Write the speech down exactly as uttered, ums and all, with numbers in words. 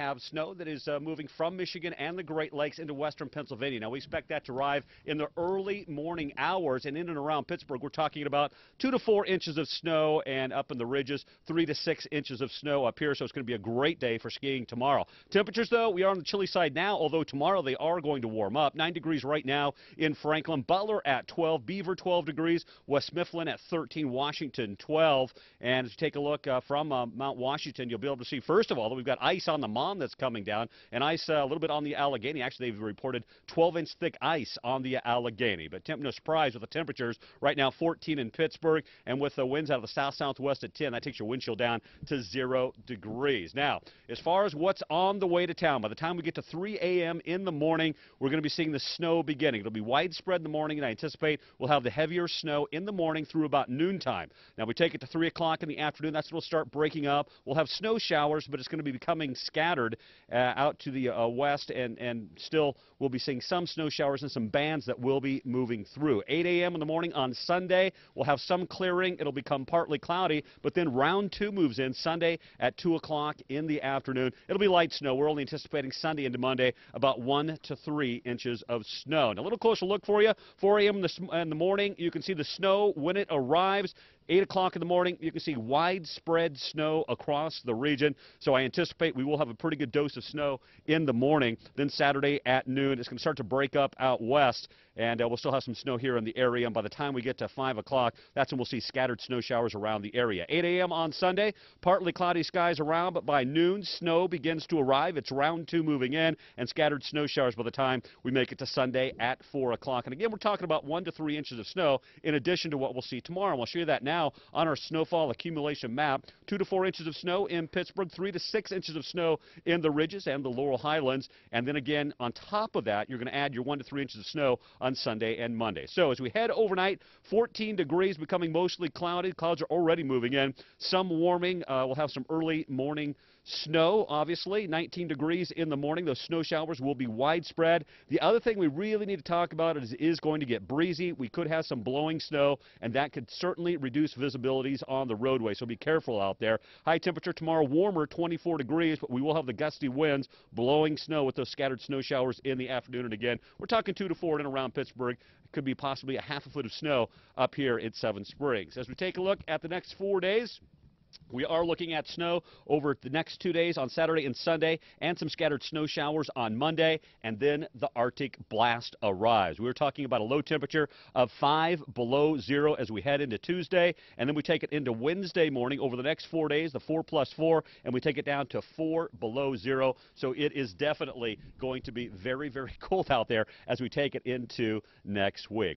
have snow that is uh, moving from Michigan and the Great Lakes into western Pennsylvania. Now, we expect that to arrive in the early morning hours, and in and around Pittsburgh, we're talking about two to four inches of snow, and up in the ridges, three to six inches of snow up here, so it's going to be a great day for skiing tomorrow. Temperatures, though, we are on the chilly side now, although tomorrow they are going to warm up. nine degrees right now in Franklin, Butler at twelve, Beaver twelve degrees, West Mifflin at thirteen, Washington twelve. And as you take a look uh, from uh, Mount Washington, you'll be able to see, first of all, that we've got ice on the Mon that's coming down, and ice uh, a little bit on the Allegheny. Actually, they've reported twelve inch thick ice on the Allegheny. But temp no surprise with the temperatures right now, fourteen in Pittsburgh, and with the winds out of the south-southwest at ten, that takes your wind chill down to zero degrees. Now, as far as what's on the way to town, by the time we get to three a m in the morning, we're going to be seeing the snow beginning. It'll be widespread in the morning, and I anticipate we'll have the heavier snow in the morning through about noontime. Now, we take it to three o'clock in the afternoon. That's when it'll start breaking up. We'll have snow showers, but it's going to be becoming scattered uh, out to the uh, west, and, and still we'll be seeing some snow showers and some bands that will be moving through. eight a m in the morning on Sunday, we'll have some clearing. It'll become partly cloudy, but then round two moves in Sunday at two o'clock in the afternoon. It'll be light snow. We're only anticipating Sunday into Monday about one to three inches of snow. Now, a little closer look for you. four a m in the, in the morning, you can see the snow when it arrives. eight o'clock in the morning, you can see widespread snow across the region. So I anticipate we will have a pretty good dose of snow in the morning. Then Saturday at noon, it's going to start to break up out west, and uh, we'll still have some snow here in the area. And by the time we get to five o'clock, that's when we'll see scattered snow showers around the area. eight a m on Sunday, partly cloudy skies around, but by noon, snow begins to arrive. It's round two moving in, and scattered snow showers by the time we make it to Sunday at four o'clock. And again, we're talking about one to three inches of snow in addition to what we'll see tomorrow. And I'll show you that now on our snowfall accumulation map. Two to four inches of snow in Pittsburgh, three to six inches of snow in the ridges and the Laurel Highlands. And then again, on top of that, you're going to add your one to three inches of snow on Sunday and Monday. So as we head overnight, fourteen degrees, becoming mostly cloudy. Clouds are already moving in. Some warming. Uh, we'll have some early morning snow, obviously. nineteen degrees in the morning. Those snow showers will be widespread. The other thing we really need to talk about is it is going to get breezy. We could have some blowing snow, and that could certainly reduce visibilities on the roadway, so be careful out there. High temperature tomorrow, warmer, twenty-four degrees, but we will have the gusty winds, blowing snow with those scattered snow showers in the afternoon. And again, we're talking two to four in and around Pittsburgh. It could be possibly a half a foot of snow up here in Seven Springs. As we take a look at the next four days, we are looking at snow over the next two days on Saturday and Sunday, and some scattered snow showers on Monday, and then the Arctic blast arrives. We were talking about a low temperature of five below zero as we head into Tuesday, and then we take it into Wednesday morning over the next four days, the four plus four, and we take it down to four below zero. So it is definitely going to be very, very cold out there as we take it into next week.